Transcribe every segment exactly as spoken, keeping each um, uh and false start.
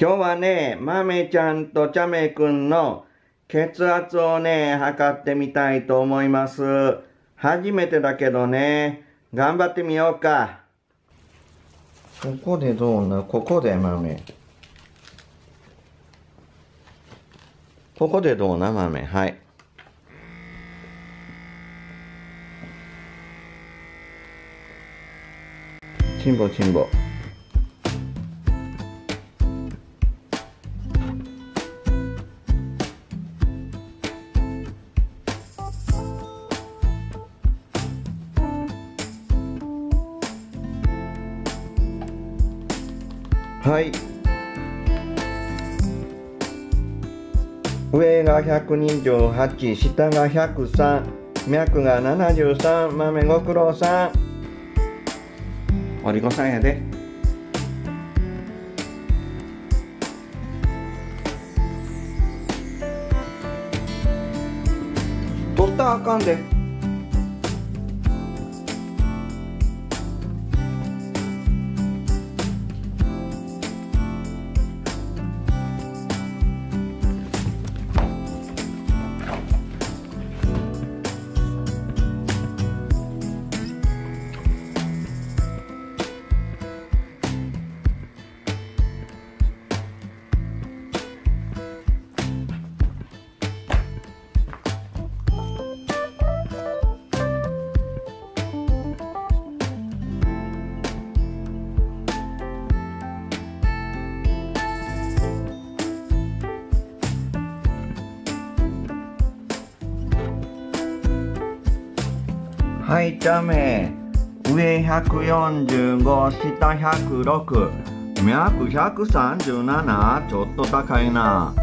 今日はね、まめちゃんとちゃめくんの血圧をね、測ってみたいと思います。初めてだけどね、頑張ってみようか。ここでどうな、ここでまめ。ここでどうな、まめ。はい。ちんぼちんぼ。はい。上がひゃくにじゅうはち、下がひゃくさん、脈がななじゅうさん、豆ご苦労さん。おりごさんやで。取ったらあかんで。はい、ちゃめ。上ひゃくよんじゅうご、下ひゃくろく、脈ひゃくさんじゅうなな、ちょっと高いな。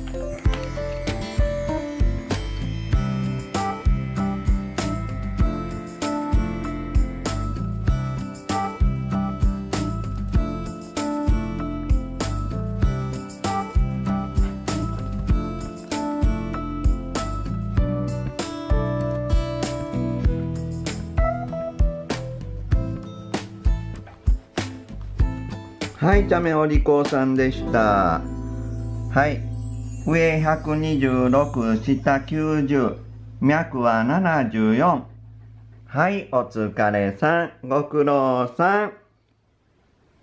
はい、ちゃめお利口さんでした。はい。上ひゃくにじゅうろく、下きゅうじゅう、脈はななじゅうよん。はい、お疲れさん、ご苦労さん。